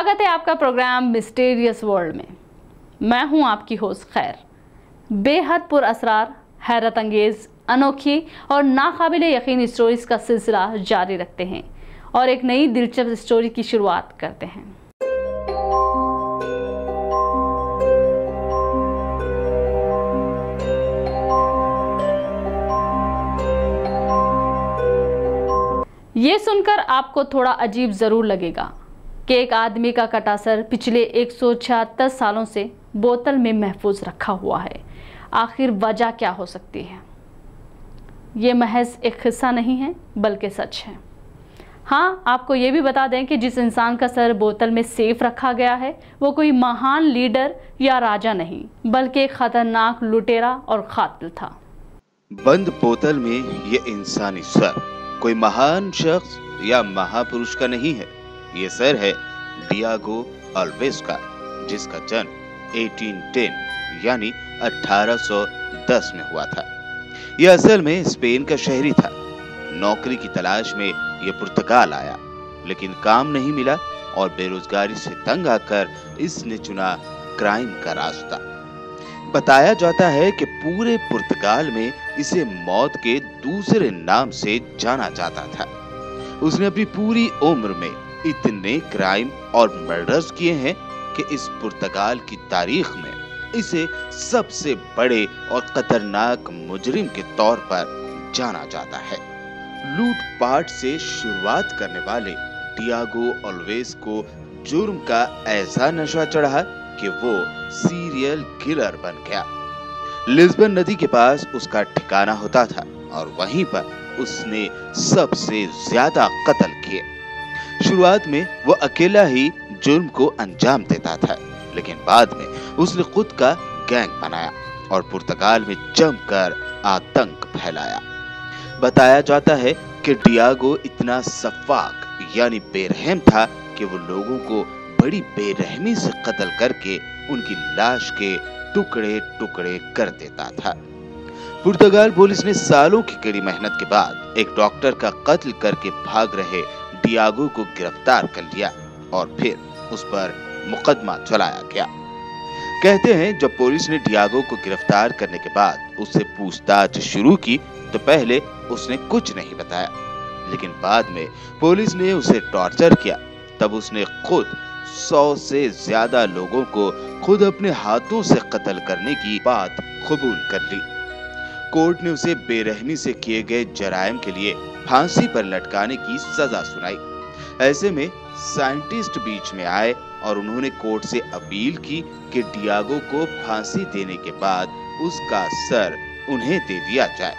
स्वागत है आपका प्रोग्राम मिस्टीरियस वर्ल्ड में। मैं हूं आपकी होस्ट खैर। बेहद पुरअसरार, हैरत अंगेज, अनोखी और नाकाबिले यकीन स्टोरीज का सिलसिला जारी रखते हैं और एक नई दिलचस्प स्टोरी की शुरुआत करते हैं। ये सुनकर आपको थोड़ा अजीब ज़रूर लगेगा कि एक आदमी का कटा सर पिछले 176 सालों से बोतल में महफूज रखा हुआ है। आखिर वजह क्या हो सकती है? ये महज एक किस्सा नहीं है बल्कि सच है। हाँ, आपको ये भी बता दें कि जिस इंसान का सर बोतल में सेफ रखा गया है वो कोई महान लीडर या राजा नहीं बल्कि एक खतरनाक लुटेरा और कातिल था। बंद बोतल में ये इंसानी सर कोई महान शख्स या महापुरुष का नहीं है। ये सर है डियागो अल्वेज का, जिसका जन्म 1810 यानी 1810 में हुआ था। यह असल में स्पेन का शहरी था। नौकरी की तलाश में यह पुर्तगाल आया, लेकिन काम नहीं मिला और बेरोजगारी से तंग आकर इसने चुना क्राइम का रास्ता। बताया जाता है कि पूरे पुर्तगाल में इसे मौत के दूसरे नाम से जाना जाता था। उसने अपनी पूरी उम्र में इतने क्राइम और मर्डर्स किए हैं कि इस पुर्तगाल की तारीख में इसे सबसे बड़े और खतरनाक मुजरिम के तौर पर जाना जाता है। लूटपाट से शुरुआत करने वाले डियागो अल्वेज को जुर्म का ऐसा नशा चढ़ा कि वो सीरियल किलर बन गया। लिस्बन नदी के पास उसका ठिकाना होता था और वहीं पर उसने सबसे ज्यादा कत्ल किए। शुरुआत में वो अकेला ही जुर्म को अंजाम देता था, लेकिन बाद में उसने खुद का गैंग बनाया और पुर्तगाल में जमकर आतंक फैलाया। बताया जाता है कि डियागो इतना सफाक यानी बेरहम था कि वो लोगों को बड़ी बेरहमी से कत्ल करके उनकी लाश के टुकड़े टुकड़े कर देता था। पुर्तगाल पुलिस ने सालों की कड़ी मेहनत के बाद एक डॉक्टर का कत्ल करके भाग रहे डियागो को गिरफ्तार कर लिया और फिर उस पर मुकदमा चलाया गया। कहते हैं जब पुलिस ने डियागो को गिरफ्तार करने के बाद उससे पूछताछ शुरू की तो पहले उसने कुछ नहीं बताया, लेकिन बाद में पुलिस ने उसे टॉर्चर किया। तब उसने खुद 100 से ज्यादा लोगों को खुद अपने हाथों से कत्ल करने की बात कबूल कर ली। कोर्ट ने उसे बेरहमी से किए गए जराइम के लिए फांसी पर लटकाने की सजा सुनाई। ऐसे में साइंटिस्ट बीच में आए और उन्होंने कोर्ट से अपील की कि डियागो को फांसी देने के बाद उसका सर उन्हें दे दिया जाए।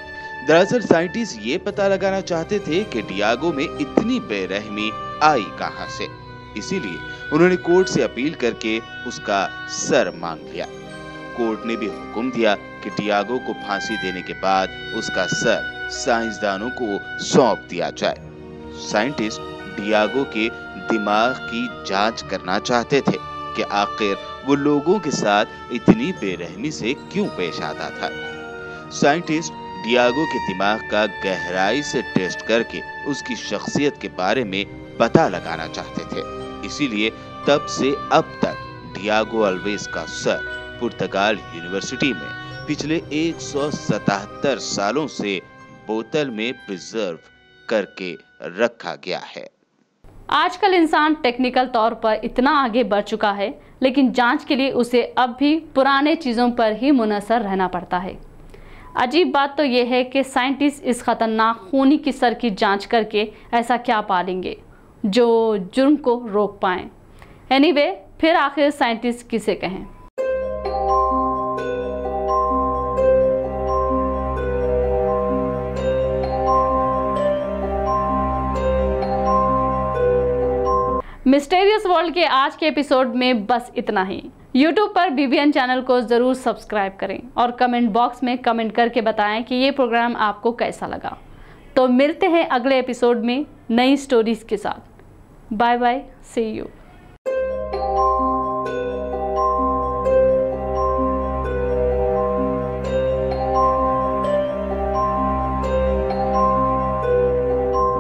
दरअसल साइंटिस्ट ये पता लगाना चाहते थे कि डियागो में इतनी बेरहमी आई कहां से, इसीलिए उन्होंने कोर्ट से अपील करके उसका सर मांग लिया। कोर्ट ने भी हुक्म दिया कि डियागो को फांसी देने के बाद उसका सर साइंसदानों को सौंप दिया जाए। साइंटिस्ट डियागो के दिमाग की जांच करना चाहते थे कि आखिर वो लोगों के साथ इतनी बेरहमी से क्यों पेश आता था। साइंटिस्ट डियागो के दिमाग का गहराई से टेस्ट करके उसकी शख्सियत के बारे में पता लगाना चाहते थे। इसीलिए तब से अब तक डियागो अल्वेज का सर पुर्तगाल यूनिवर्सिटी में पिछले 177 सालों से बोतल में प्रिजर्व करके रखा गया है। आजकल इंसान टेक्निकल तौर पर इतना आगे बढ़ चुका है, लेकिन जांच के लिए उसे अब भी पुराने चीज़ों पर ही मुनहसर रहना पड़ता है। अजीब बात तो यह है कि साइंटिस्ट इस खतरनाक खूनी की सर की जांच करके ऐसा क्या पा लेंगे जो जुर्म को रोक पाएं। एनीवे, फिर आखिर साइंटिस्ट किसे कहें। मिस्टीरियस वर्ल्ड के आज के एपिसोड में बस इतना ही। YouTube पर BBN चैनल को ज़रूर सब्सक्राइब करें और कमेंट बॉक्स में कमेंट करके बताएं कि ये प्रोग्राम आपको कैसा लगा। तो मिलते हैं अगले एपिसोड में नई स्टोरीज के साथ। Bye bye, see you.